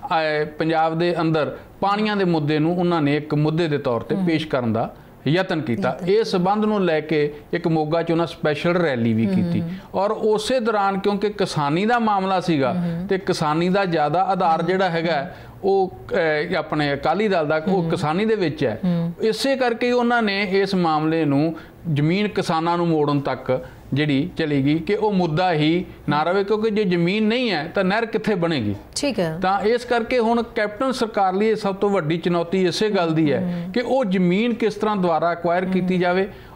Speaker 2: पंजाब दे अंदर पाणीआं दे मुद्दे नूं उन्हां ने एक मुद्दे दे तौर ते पेश करन दा यतन किया। इस संबंध नूं लैके एक मोगा च उन्हां स्पैशल रैली भी की और उस दौरान क्योंकि किसानी का मामला सीगा ते किसानी का ज़्यादा आधार जिहड़ा हैगा वो अपने अकाली दल दा वो किसानी दे विच है, इसे करके उन्होंने इस मामले नूं जमीन किसानां नूं मोड़न तक जिहड़ी चलेगी कि वो मुद्दा ही ना रहे, क्योंकि जो जमीन नहीं है तो नहर कित्थे बनेगी। ठीक है, तो इस करके हुण कैप्टन सरकार लिए सब तो वड्डी चुनौती इसे गल दी है कि वो जमीन किस तरह द्वारा एक्वायर की जाए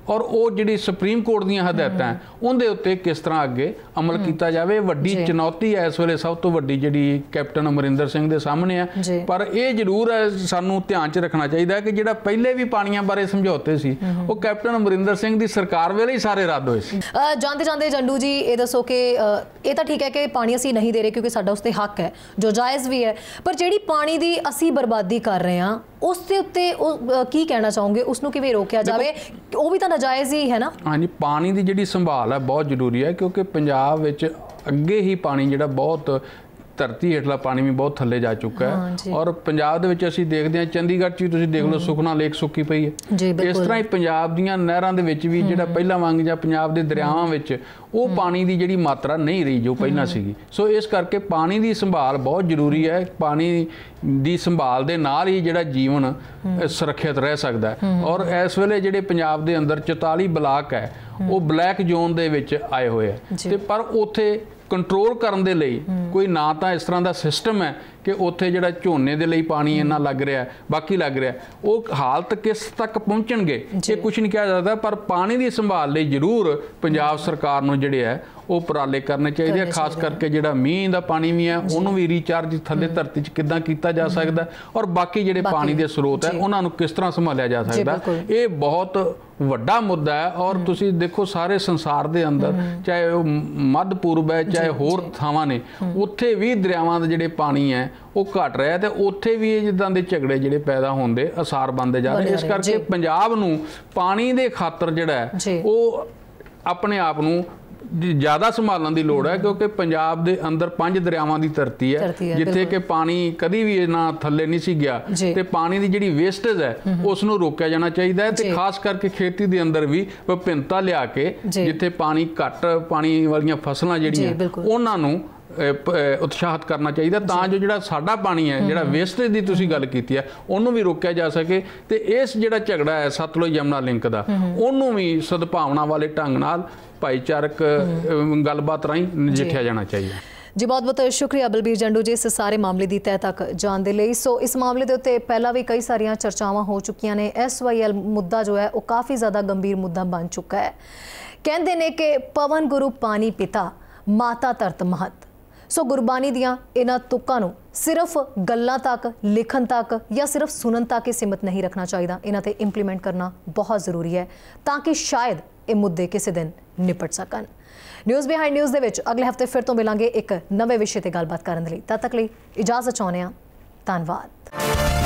Speaker 2: ਔਰ ਉਹ ਜਿਹੜੀ ਸੁਪਰੀਮ ਕੋਰਟ ਦੀਆਂ ਹਦਾਇਤਾਂ ਉਹਦੇ ਉੱਤੇ ਕਿਸ ਤਰ੍ਹਾਂ ਅੱਗੇ ਅਮਲ ਕੀਤਾ ਜਾਵੇ। ਵੱਡੀ ਚੁਣੌਤੀ ਹੈ ਇਸ ਵੇਲੇ, ਸਭ ਤੋਂ ਵੱਡੀ ਜਿਹੜੀ ਕੈਪਟਨ ਅਮਰਿੰਦਰ ਸਿੰਘ ਦੇ ਸਾਹਮਣੇ ਆ। ਪਰ ਇਹ ਜ਼ਰੂਰ ਸਾਨੂੰ ਧਿਆਨ 'ਚ ਰੱਖਣਾ ਚਾਹੀਦਾ ਕਿ ਜਿਹੜਾ ਪਹਿਲੇ ਵੀ ਪਾਣੀਆਂ ਬਾਰੇ ਸਮਝੌਤੇ ਸੀ ਉਹ ਕੈਪਟਨ ਅਮਰਿੰਦਰ ਸਿੰਘ ਦੀ ਸਰਕਾਰ ਵੇਲੇ ਹੀ ਸਾਰੇ ਰੱਦ ਹੋਏ ਸੀ।
Speaker 1: ਜਾਂਦੇ ਜਾਂਦੇ ਜੰਡੂ ਜੀ ਇਹ ਦੱਸੋ ਕਿ ਇਹ ਤਾਂ ਠੀਕ ਹੈ ਕਿ ਪਾਣੀ ਅਸੀਂ ਨਹੀਂ ਦੇ ਰਹੇ ਕਿਉਂਕਿ ਸਾਡਾ ਉਸ 'ਤੇ ਹੱਕ ਹੈ ਜੋ ਜਾਇਜ਼ ਵੀ ਹੈ, ਪਰ ਜਿਹੜੀ ਪਾਣੀ ਦੀ ਅਸੀਂ ਬਰਬਾਦੀ ਕਰ ਰਹੇ ਹਾਂ ਉਸ ਦੇ ਉੱਤੇ ਉਹ ਕੀ ਕਹਿਣਾ ਚਾਹੋਗੇ, ਉਸ ਨੂੰ ਕਿਵੇਂ ਰੋਕਿਆ ਜਾਵੇ? ਉਹ ਵੀ ਤਾਂ ਨਾਜਾਇਜ਼ ਹੀ ਹੈ ਨਾ। ਹਾਂਜੀ,
Speaker 2: ਪਾਣੀ ਦੀ ਜਿਹੜੀ ਸੰਭਾਲ ਹੈ ਬਹੁਤ ਜ਼ਰੂਰੀ ਹੈ ਕਿਉਂਕਿ ਪੰਜਾਬ ਵਿੱਚ ਅੱਗੇ ਹੀ ਪਾਣੀ ਜਿਹੜਾ ਬਹੁਤ ਧਰਤੀ ਹੇਠਲਾ ਪਾਣੀ ਵੀ ਬਹੁਤ ਥੱਲੇ ਜਾ ਚੁੱਕਾ ਹੈ। ਔਰ ਪੰਜਾਬ ਦੇ ਵਿੱਚ ਅਸੀਂ ਦੇਖਦੇ ਹਾਂ ਚੰਡੀਗੜ੍ਹ 'ਚ ਵੀ ਤੁਸੀਂ ਦੇਖ ਲਓ ਸੁਖਨਾ ਲੇਕ ਸੁੱਕੀ ਪਈ ਹੈ। ਇਸ ਤਰ੍ਹਾਂ ਹੀ ਪੰਜਾਬ ਦੀਆਂ ਨਹਿਰਾਂ ਦੇ ਵਿੱਚ ਵੀ ਜਿਹੜਾ ਪਹਿਲਾਂ ਵਾਂਗ ਜਾਂ ਪੰਜਾਬ ਦੇ ਦਰਿਆਵਾਂ ਵਿੱਚ ਉਹ ਪਾਣੀ ਦੀ ਜਿਹੜੀ ਮਾਤਰਾ ਨਹੀਂ ਰਹੀ ਜੋ ਪਹਿਲਾਂ ਸੀਗੀ। ਸੋ ਇਸ ਕਰਕੇ ਪਾਣੀ ਦੀ ਸੰਭਾਲ ਬਹੁਤ ਜ਼ਰੂਰੀ ਹੈ। ਪਾਣੀ ਦੀ ਸੰਭਾਲ ਦੇ ਨਾਲ ਹੀ ਜਿਹੜਾ ਜੀਵਨ ਸੁਰੱਖਿਅਤ ਰਹਿ ਸਕਦਾ ਹੈ। ਔਰ ਇਸ ਵੇਲੇ ਜਿਹੜੇ ਪੰਜਾਬ ਦੇ ਅੰਦਰ ਚੁਤਾਲੀ ਬਲਾਕ ਹੈ ਉਹ ਬਲੈਕ ਜ਼ੋਨ ਦੇ ਵਿੱਚ ਆਏ ਹੋਏ ਹੈ ਤੇ ਪਰ ਉੱਥੇ ਕੰਟਰੋਲ ਕਰਨ ਦੇ ਲਈ ਕੋਈ ਨਾ ਤਾਂ ਇਸ ਤਰ੍ਹਾਂ ਦਾ ਸਿਸਟਮ ਹੈ ਕਿ ਉੱਥੇ ਜਿਹੜਾ ਝੋਨੇ ਦੇ ਲਈ ਪਾਣੀ ਇੰਨਾ ਲੱਗ ਰਿਹਾ ਬਾਕੀ ਲੱਗ ਰਿਹਾ, ਉਹ ਹਾਲਤ ਕਿਸ ਤੱਕ ਪਹੁੰਚਣਗੇ ਇਹ ਕੁਝ ਨਹੀਂ ਕਿਹਾ ਜਾ ਸਕਦਾ। ਪਰ ਪਾਣੀ ਦੀ ਸੰਭਾਲ ਲਈ ਜ਼ਰੂਰ ਪੰਜਾਬ ਸਰਕਾਰ ਨੂੰ ਜਿਹੜੇ ਹੈ ਉਹ ਉਪਰਾਲੇ ਕਰਨੇ ਚਾਹੀਦੇ ਆ। ਖਾਸ ਕਰਕੇ ਜਿਹੜਾ ਮੀਂਹ ਦਾ ਪਾਣੀ ਵੀ ਹੈ ਉਹਨੂੰ ਵੀ ਰੀਚਾਰਜ ਥੱਲੇ ਧਰਤੀ 'ਚ ਕਿੱਦਾਂ ਕੀਤਾ ਜਾ ਸਕਦਾ ਔਰ ਬਾਕੀ ਜਿਹੜੇ ਪਾਣੀ ਦੇ ਸਰੋਤ ਹੈ ਉਹਨਾਂ ਨੂੰ ਕਿਸ ਤਰ੍ਹਾਂ ਸੰਭਾਲਿਆ ਜਾ ਸਕਦਾ, ਇਹ ਬਹੁਤ ਵੱਡਾ ਮੁੱਦਾ ਹੈ। ਔਰ ਤੁਸੀਂ ਦੇਖੋ ਸਾਰੇ ਸੰਸਾਰ ਦੇ ਅੰਦਰ ਚਾਹੇ ਉਹ ਮੱਧ ਪੂਰਬ ਹੈ ਚਾਹੇ ਹੋਰ ਥਾਵਾਂ ਨੇ, ਉੱਥੇ ਵੀ ਦਰਿਆਵਾਂ ਦੇ ਜਿਹੜੇ ਪਾਣੀ ਹੈ ਉਹ ਘਟ ਰਿਹਾ ਤੇ ਉੱਥੇ ਵੀ ਇਹ ਜਿੱਦਾਂ ਦੇ ਝਗੜੇ ਜਿਹੜੇ ਪੈਦਾ ਹੋਣ ਦੇ ਅਸਾਰ ਬਣਦੇ ਜਾ ਰਹੇ। ਇਸ ਕਰਕੇ ਪੰਜਾਬ ਨੂੰ ਪਾਣੀ ਦੇ ਖਾਤਰ ਜਿਹੜਾ ਹੈ ਉਹ ਆਪਣੇ ਆਪ ਨੂੰ ਜ਼ਿਆਦਾ ਸੰਭਾਲਣ ਦੀ ਲੋੜ ਹੈ ਕਿਉਂਕਿ ਪੰਜਾਬ ਦੇ ਅੰਦਰ ਪੰਜ ਦਰਿਆਵਾਂ ਦੀ ਧਰਤੀ ਹੈ ਜਿੱਥੇ ਕਿ ਪਾਣੀ ਕਦੀ ਵੀ ਇਹਨਾਂ ਥੱਲੇ ਨਹੀਂ ਸੀ ਗਿਆ ਤੇ ਪਾਣੀ ਦੀ ਜਿਹੜੀ ਵੇਸਟੇਜ ਹੈ ਉਸ ਨੂੰ ਰੋਕਿਆ ਜਾਣਾ ਚਾਹੀਦਾ ਹੈ ਤੇ ਖਾਸ ਕਰਕੇ ਖੇਤੀ ਦੇ ਅੰਦਰ ਵੀ ਵਿਭਿੰਨਤਾ ਲਿਆ ਕੇ ਜਿੱਥੇ ਪਾਣੀ ਘੱਟ ਪਾਣੀ ਵਾਲੀਆਂ ਫਸਲਾਂ ਜਿਹੜੀਆਂ ਉਹਨਾਂ ਨੂੰ ਉਤਸ਼ਾਹਿਤ ਕਰਨਾ ਚਾਹੀਦਾ ਤਾਂ ਜੋ ਜਿਹੜਾ ਸਾਡਾ ਪਾਣੀ ਹੈ ਜਿਹੜਾ ਵੇਸਟੇਜ ਦੀ ਤੁਸੀਂ ਗੱਲ ਕੀਤੀ ਹੈ ਉਹਨੂੰ ਵੀ ਰੋਕਿਆ ਜਾ ਸਕੇ ਤੇ ਇਸ ਜਿਹੜਾ ਝਗੜਾ ਹੈ ਸਤਲੁਜ ਯਮੁਨਾ ਲਿੰਕ ਦਾ ਉਹਨੂੰ ਵੀ ਸਦਭਾਵਨਾ ਵਾਲੇ ਢੰਗ ਨਾਲ ਭਾਈਚਾਰਕ ਗੱਲਬਾਤ ਰਾਹੀਂ ਨਜਿੱਠਿਆ ਜਾਣਾ ਚਾਹੀਦਾ।
Speaker 1: ਜੀ ਬਹੁਤ ਬਹੁਤ ਸ਼ੁਕਰੀਆ ਬਲਬੀਰ ਜੰਡੂ ਜੀ ਇਸ ਸਾਰੇ ਮਾਮਲੇ ਦੀ ਤਹਿ ਤੱਕ ਜਾਣ ਦੇ ਲਈ। ਸੋ ਇਸ ਮਾਮਲੇ ਦੇ ਉੱਤੇ ਪਹਿਲਾਂ ਵੀ ਕਈ ਸਾਰੀਆਂ ਚਰਚਾਵਾਂ ਹੋ ਚੁੱਕੀਆਂ ਨੇ। ਐਸ ਵਾਈ ਐਲ ਮੁੱਦਾ ਜੋ ਹੈ ਉਹ ਕਾਫੀ ਜ਼ਿਆਦਾ ਗੰਭੀਰ ਮੁੱਦਾ ਬਣ ਚੁੱਕਾ ਹੈ। ਕਹਿੰਦੇ ਨੇ ਕਿ ਪਵਨ ਗੁਰੂ ਪਾਣੀ ਪਿਤਾ ਮਾਤਾ ਧਰਤ ਮਹਤ। ਸੋ ਗੁਰਬਾਣੀ ਦੀਆਂ ਇਹਨਾਂ ਤੁਕਾਂ ਨੂੰ ਸਿਰਫ ਗੱਲਾਂ ਤੱਕ ਲਿਖਣ ਤੱਕ ਜਾਂ ਸਿਰਫ ਸੁਣਨ ਤੱਕ ਹੀ ਸੀਮਿਤ ਨਹੀਂ ਰੱਖਣਾ ਚਾਹੀਦਾ, ਇਹਨਾਂ ਤੇ ਇੰਪਲੀਮੈਂਟ ਕਰਨਾ ਬਹੁਤ ਜ਼ਰੂਰੀ ਹੈ ਤਾਂ ਕਿ ਸ਼ਾਇਦ ਇਹ ਮੁੱਦੇ ਕਿਸੇ ਦਿਨ ਨਿਪਟ ਸਕਣ। ਨਿਊਜ਼ ਬਿਹਾਈਂਡ ਨਿਊਜ਼ ਦੇ ਵਿੱਚ ਅਗਲੇ ਹਫਤੇ ਫਿਰ ਤੋਂ ਮਿਲਾਂਗੇ ਇੱਕ ਨਵੇਂ ਵਿਸ਼ੇ ਤੇ ਗੱਲਬਾਤ ਕਰਨ ਦੇ ਲਈ। ਤਦ ਤੱਕ ਲਈ ਇਜਾਜ਼ਤ ਚਾਹੁੰਦੇ ਹਾਂ। ਧੰਨਵਾਦ।